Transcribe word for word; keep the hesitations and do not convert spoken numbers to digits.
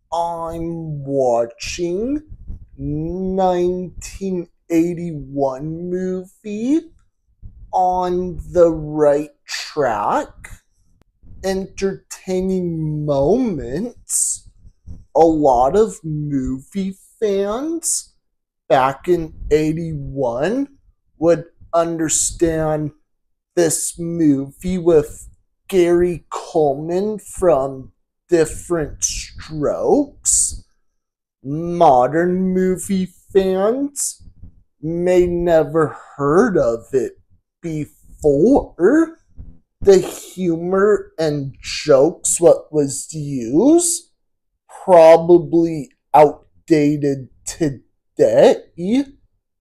I'm watching nineteen eighty-one movie on the right track, entertaining moments. A lot of movie fans back in eighty-one would understand this movie with Gary Coleman from Different Strokes. Modern movie fans may never heard of it before. The humor and jokes what was used probably outdated today.